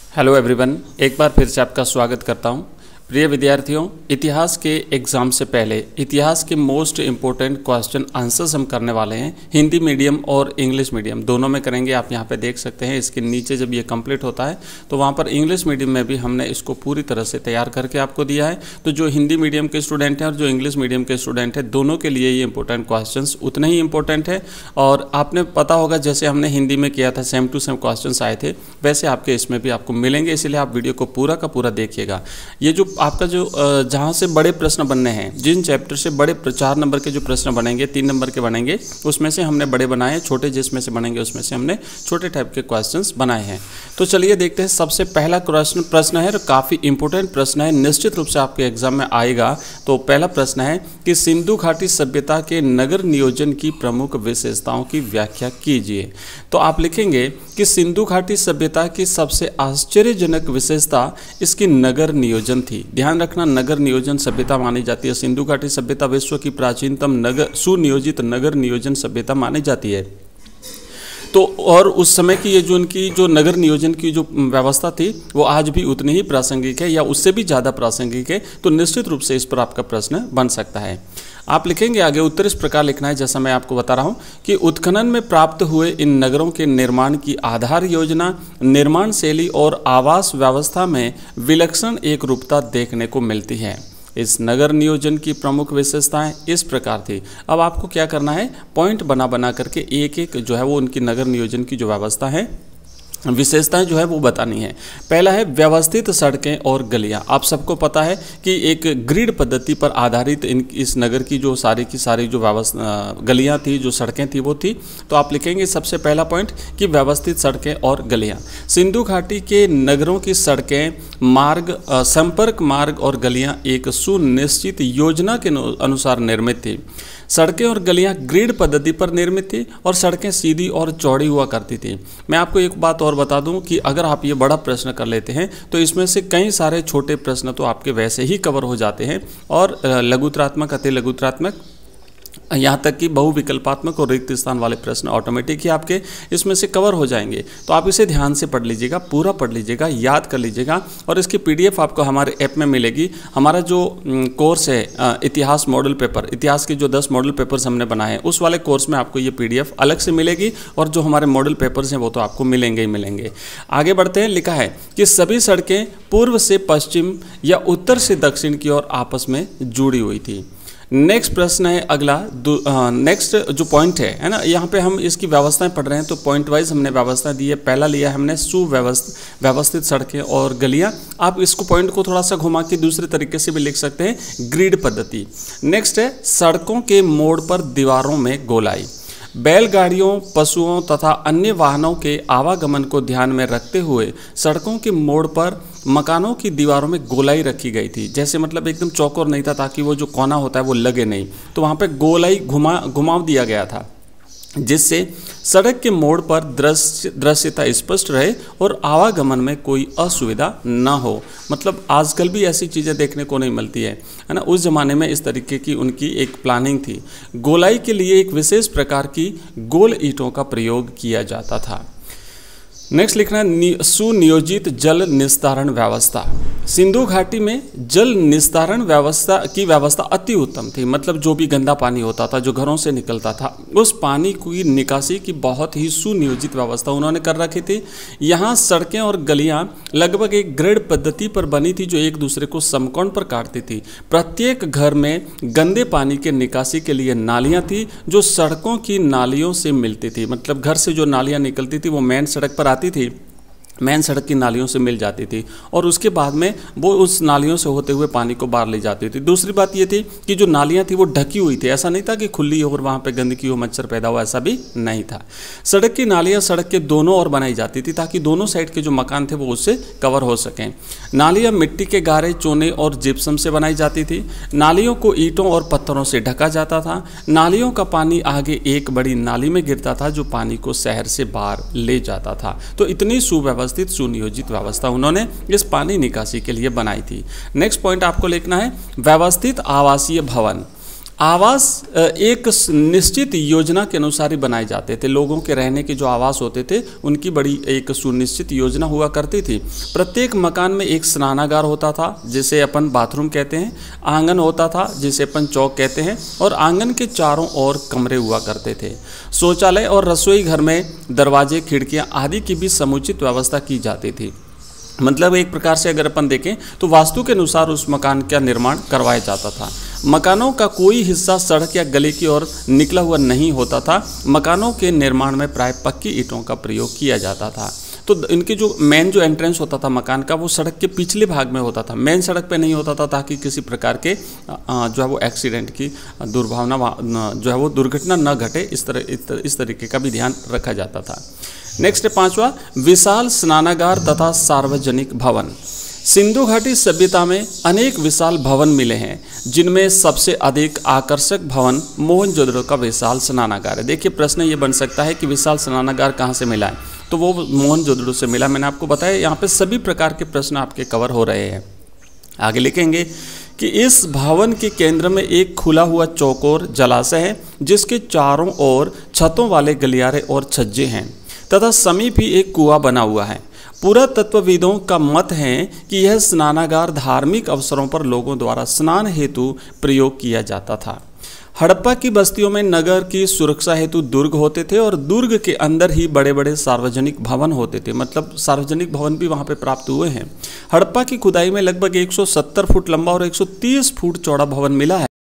Hello everyone, एक बार फिर से आपका स्वागत करता हूं। प्रिय विद्यार्थियों, इतिहास के एग्ज़ाम से पहले इतिहास के मोस्ट इम्पोर्टेंट क्वेश्चन आंसर्स हम करने वाले हैं। हिंदी मीडियम और इंग्लिश मीडियम दोनों में करेंगे। आप यहां पे देख सकते हैं, इसके नीचे जब ये कंप्लीट होता है तो वहां पर इंग्लिश मीडियम में भी हमने इसको पूरी तरह से तैयार करके आपको दिया है। तो जो हिंदी मीडियम के स्टूडेंट हैं और जो इंग्लिश मीडियम के स्टूडेंट हैं, दोनों के लिए ये इंपॉर्टेंट क्वेश्चन उतने ही इंपॉर्टेंट है। और आपने पता होगा, जैसे हमने हिंदी में किया था, सेम टू सेम क्वेश्चन आए थे, वैसे आपके इसमें भी आपको मिलेंगे। इसलिए आप वीडियो को पूरा का पूरा देखिएगा। ये जो आपका जो जहाँ से बड़े प्रश्न बनने हैं, जिन चैप्टर से बड़े 4 नंबर के जो प्रश्न बनेंगे, 3 नंबर के बनेंगे, उसमें से हमने बड़े बनाए हैं। छोटे जिसमें से बनेंगे उसमें से हमने छोटे टाइप के क्वेश्चंस बनाए हैं। तो चलिए देखते हैं। सबसे पहला प्रश्न है, काफ़ी इंपॉर्टेंट प्रश्न है, निश्चित रूप से आपके एग्जाम में आएगा। तो पहला प्रश्न है कि सिंधु घाटी सभ्यता के नगर नियोजन की प्रमुख विशेषताओं की व्याख्या कीजिए। तो आप लिखेंगे कि सिंधु घाटी सभ्यता की सबसे आश्चर्यजनक विशेषता इसकी नगर नियोजन थी। ध्यान रखना, नगर नियोजन सभ्यता मानी जाती है। सिंधु घाटी सभ्यता विश्व की प्राचीनतम सुनियोजित नगर नियोजन सभ्यता मानी जाती है। तो और उस समय की ये जो उनकी जो नगर नियोजन की जो व्यवस्था थी, वो आज भी उतनी ही प्रासंगिक है या उससे भी ज़्यादा प्रासंगिक है। तो निश्चित रूप से इस पर आपका प्रश्न बन सकता है। आप लिखेंगे आगे, उत्तर इस प्रकार लिखना है जैसा मैं आपको बता रहा हूँ कि उत्खनन में प्राप्त हुए इन नगरों के निर्माण की आधार योजना, निर्माण शैली और आवास व्यवस्था में विलक्षण एक रूपता देखने को मिलती है। इस नगर नियोजन की प्रमुख विशेषताएं इस प्रकार थी। अब आपको क्या करना है, पॉइंट बना बना करके एक एक जो है वो उनकी नगर नियोजन की जो व्यवस्था है, विशेषताएं जो है वो बतानी है। पहला है व्यवस्थित सड़कें और गलियां। आप सबको पता है कि एक ग्रिड पद्धति पर आधारित इस नगर की जो सारी की सारी जो गलियां थी, जो सड़कें थी, वो थी। तो आप लिखेंगे सबसे पहला पॉइंट कि व्यवस्थित सड़कें और गलियां। सिंधु घाटी के नगरों की सड़कें, मार्ग, संपर्क मार्ग और गलियां एक सुनिश्चित योजना के अनुसार निर्मित थी। सड़कें और गलियां ग्रिड पद्धति पर निर्मित थी और सड़कें सीधी और चौड़ी हुआ करती थी। मैं आपको एक बात और बता दूं कि अगर आप ये बड़ा प्रश्न कर लेते हैं तो इसमें से कई सारे छोटे प्रश्न तो आपके वैसे ही कवर हो जाते हैं और लघुत्रात्मक, अति लघुत्रात्मक, यहाँ तक कि बहुविकल्पात्मक और रिक्त स्थान वाले प्रश्न ऑटोमेटिक ही आपके इसमें से कवर हो जाएंगे। तो आप इसे ध्यान से पढ़ लीजिएगा, पूरा पढ़ लीजिएगा, याद कर लीजिएगा। और इसकी PDF आपको हमारे ऐप में मिलेगी। हमारा जो कोर्स है इतिहास मॉडल पेपर, इतिहास के जो 10 मॉडल पेपर्स हमने बनाए हैं, उस वाले कोर्स में आपको ये PDF अलग से मिलेगी और जो हमारे मॉडल पेपर्स हैं वो तो आपको मिलेंगे ही मिलेंगे। आगे बढ़ते हैं। लिखा है कि सभी सड़कें पूर्व से पश्चिम या उत्तर से दक्षिण की ओर आपस में जुड़ी हुई थी। नेक्स्ट प्रश्न है अगला, नेक्स्ट जो पॉइंट है ना, यहाँ पे हम इसकी व्यवस्थाएं पढ़ रहे हैं तो पॉइंट वाइज हमने व्यवस्था दी है। पहला लिया हमने सुव्यवस्थित सड़कें और गलियां। आप इसको पॉइंट को थोड़ा सा घुमा के दूसरे तरीके से भी लिख सकते हैं, ग्रिड पद्धति। नेक्स्ट है सड़कों के मोड़ पर दीवारों में गोलाई। बैलगाड़ियों, पशुओं तथा अन्य वाहनों के आवागमन को ध्यान में रखते हुए सड़कों के मोड़ पर मकानों की दीवारों में गोलाई रखी गई थी। जैसे मतलब एकदम चौकोर नहीं था, ताकि वो जो कोना होता है वो लगे नहीं। तो वहाँ पे गोलाई घुमाव दिया गया था, जिससे सड़क के मोड़ पर दृश्यता स्पष्ट रहे और आवागमन में कोई असुविधा न हो। मतलब आजकल भी ऐसी चीज़ें देखने को नहीं मिलती है ना। उस ज़माने में इस तरीके की उनकी एक प्लानिंग थी। गोलाई के लिए एक विशेष प्रकार की गोल ईंटों का प्रयोग किया जाता था। नेक्स्ट लिखना है सुनियोजित जल निस्तारण व्यवस्था। सिंधु घाटी में जल निस्तारण व्यवस्था अति उत्तम थी। मतलब जो भी गंदा पानी होता था, जो घरों से निकलता था, उस पानी की निकासी की बहुत ही सुनियोजित व्यवस्था उन्होंने कर रखी थी। यहाँ सड़कें और गलियाँ लगभग एक ग्रिड पद्धति पर बनी थी, जो एक दूसरे को समकोण पर काटती थी। प्रत्येक घर में गंदे पानी के निकासी के लिए नालियाँ थी, जो सड़कों की नालियों से मिलती थी। मतलब घर से जो नालियाँ निकलती थी वो मेन सड़क पर आती थी, मेन सड़क की नालियों से मिल जाती थी और उसके बाद में वो उस नालियों से होते हुए पानी को बाहर ले जाती थी। दूसरी बात ये थी कि जो नालियाँ थी वो ढकी हुई थी। ऐसा नहीं था कि खुली हो और वहाँ पे गंदगी हो, मच्छर पैदा हो, ऐसा भी नहीं था। सड़क की नालियाँ सड़क के दोनों ओर बनाई जाती थी, ताकि दोनों साइड के जो मकान थे वो उससे कवर हो सकें। नालियाँ मिट्टी के गारे, चूने और जिप्सम से बनाई जाती थी। नालियों को ईंटों और पत्थरों से ढका जाता था। नालियों का पानी आगे एक बड़ी नाली में गिरता था, जो पानी को शहर से बाहर ले जाता था। तो इतनी सुव्यवस्थित सुनियोजित व्यवस्था उन्होंने इस पानी निकासी के लिए बनाई थी। नेक्स्ट पॉइंट आपको लिखना है व्यवस्थित आवासीय भवन। आवास एक निश्चित योजना के अनुसार ही बनाए जाते थे। लोगों के रहने के जो आवास होते थे उनकी बड़ी एक सुनिश्चित योजना हुआ करती थी। प्रत्येक मकान में एक स्नानागार होता था जिसे अपन बाथरूम कहते हैं, आंगन होता था जिसे अपन चौक कहते हैं, और आंगन के चारों ओर कमरे हुआ करते थे। शौचालय और रसोई घर में दरवाजे, खिड़कियां आदि की भी समुचित व्यवस्था की जाती थी। मतलब एक प्रकार से अगर अपन देखें तो वास्तु के अनुसार उस मकान का निर्माण करवाया जाता था। मकानों का कोई हिस्सा सड़क या गली की ओर निकला हुआ नहीं होता था। मकानों के निर्माण में प्राय पक्की ईंटों का प्रयोग किया जाता था। तो इनके जो मेन जो एंट्रेंस होता था मकान का वो सड़क के पिछले भाग में होता था, मेन सड़क पे नहीं होता था, ताकि किसी प्रकार के जो है वो एक्सीडेंट की दुर्भावना जो है वो दुर्घटना न घटे, इस तरीके का भी ध्यान रखा जाता था। नेक्स्ट है 5वां, विशाल स्नानागार तथा सार्वजनिक भवन। सिंधु घाटी सभ्यता में अनेक विशाल भवन मिले हैं, जिनमें सबसे अधिक आकर्षक भवन मोहनजोदड़ो का विशाल स्नानागार है। देखिए प्रश्न ये बन सकता है कि विशाल स्नानागार कहाँ से मिला है, तो वो मोहनजोदड़ो से मिला। मैंने आपको बताया यहाँ पे सभी प्रकार के प्रश्न आपके कवर हो रहे हैं। आगे लिखेंगे कि इस भवन के केंद्र में एक खुला हुआ चौकोर जलाशय है, जिसके चारों ओर छतों वाले गलियारे और छज्जे हैं तथा समीप ही एक कुआं बना हुआ है। पुरातत्वविदों का मत है कि यह स्नानागार धार्मिक अवसरों पर लोगों द्वारा स्नान हेतु प्रयोग किया जाता था। हड़प्पा की बस्तियों में नगर की सुरक्षा हेतु दुर्ग होते थे और दुर्ग के अंदर ही बड़े बड़े सार्वजनिक भवन होते थे, मतलब सार्वजनिक भवन भी वहाँ पे प्राप्त हुए हैं। हड़प्पा की खुदाई में लगभग 170 फुट लंबा और 130 फुट चौड़ा भवन मिला है।